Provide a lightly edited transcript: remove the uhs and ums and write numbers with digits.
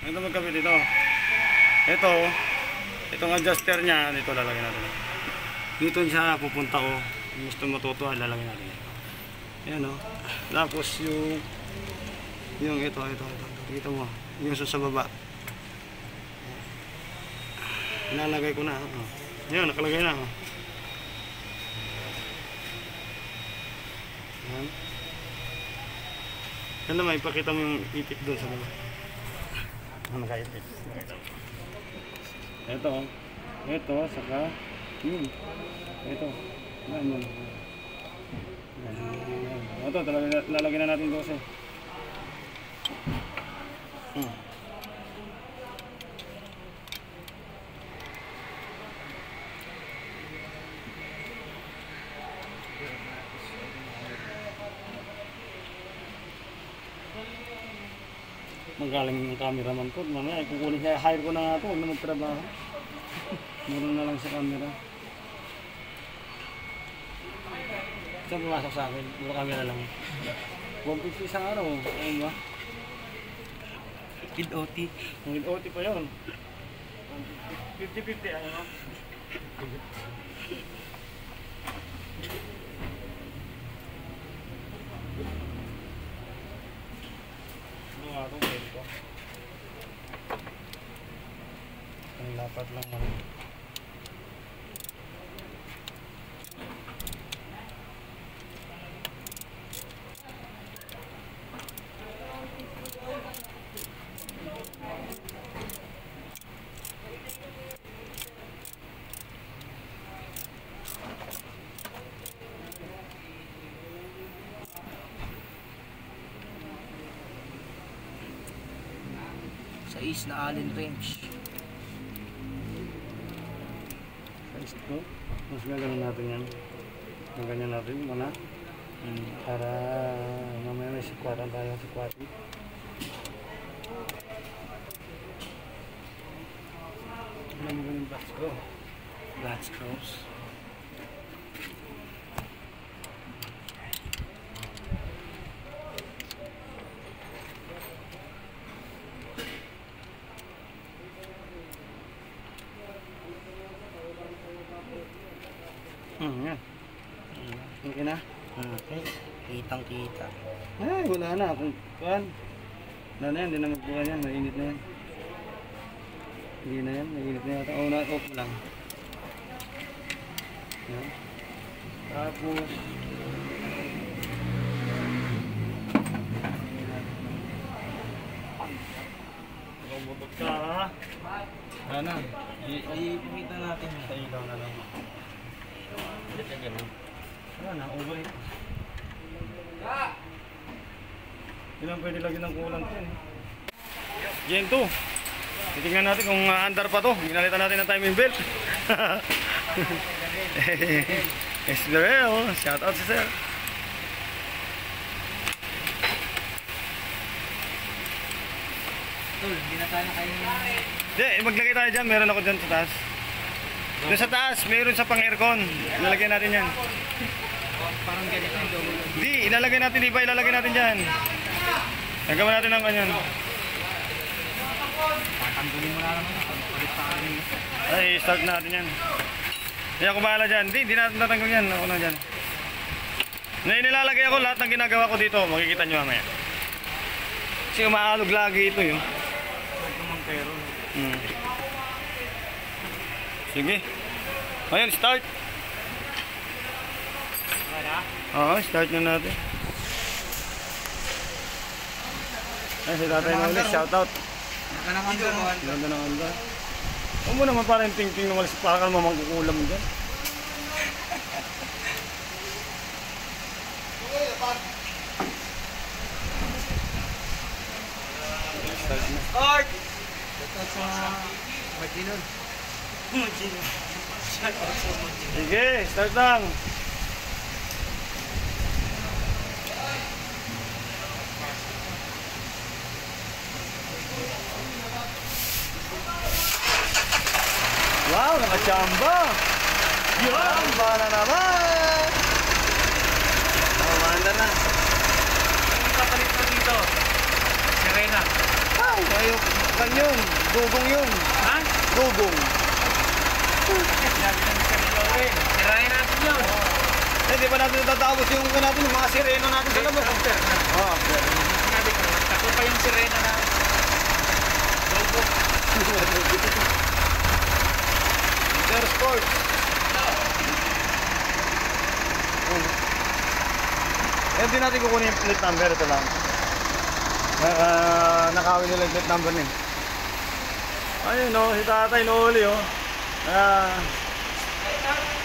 Ito magkabit ito. Itong adjuster niya, dito lalagyan natin. Dito siya pupunta ko. Kung gusto matuto, lalagyan natin. Ayan o. Tapos yung ito. Kita mo. Yung sa baba. Ilalagay ko na. Ayan, nakalagay na. Ayan. Yan naman, ipakita mo yung ipit doon sa baba. Nakaipit. Ito, saka ito. Ayan. Ito, lalagyan na natin 12. Magaling yung cameraman ko. Mamaya, kukunin siya. Hire ko na nga ito. Huwag na magtrabaho. Mura na lang sa camera. Saan pumasok sa akin? Mura camera lang. 150 isang araw. Ano ba? Kid OT. Kid OT pa yun. 50-50. Ano ba? Ang lapat lang naman. Sais na Allen wrench. Sais ito. Mas gagawin natin yan. Ganyan natin muna. Para mamaya may sikwatan tayo. Sikwati. Alam mo ganun black screw. Black screws. Yan. Okay na? Okay. Kitang kita. Ay, wala na. Kung kuhan. Wala na yan. Hindi na magbuka yan. Mainit na yan. Hindi na yan. Mainit na yan. Off mo lang. Yan. Tapos umutot ka ha. Wala na. Ipimita natin sa ilaw na lang. Wala na, overheat. Ilang pwede lagyan ng kulang ito eh. Gen 2. Titingnan natin kung andar pa to. Ginalitan natin ng timing belt. Estoreo, shout out si sir. Tol, hindi na tayo kayo. Hindi, maglagay tayo dyan. Meron ako dyan sa taas. Doon sa taas, meron sa pang-aircon. Ilalagay natin yan. Parang ganito yung dulo. Hindi, ilalagay natin. Di ba ilalagay natin dyan? Nagawa natin ng kanyan. Patanggalin mo na naman. Palit pa kami. Ay, start natin yan. Hindi ako bahala dyan. Hindi natin natanggal yan. Ako na dyan. Nilalagay ako lahat ng ginagawa ko dito. Makikita nyo mamaya. Kasi umaalog lagi ito yun. Sige. Ayun, start. Oo, start na natin. Ay, si tatay na ulit. Shout out. Ganda ng andar. Ganda ng andar. Huwag mo naman parang ting-ting na malis. Para ka naman magkukulam dyan. Start na. Start! Ito sa Martinon. Sige, start lang. Wow, nakachamba. Chamba na naman. Manda na. Ang kapalit ko dito. Si Reyna. Ayaw, kan yun. Dugong yun. Ha? Dugong. Sinabi namin kanila ulit. Sirahin natin yun. Eh, di ba natin natatapos yung natin, yung mga sireno natin sa labas? Oo. Sinabi ko, tako pa yung sirena na. Logo. Inter Sports. Eh, di natin kukunin yung plate number. Ito lang. Nakawin nila yung plate number niya. Ayun o, si tatay no uli o.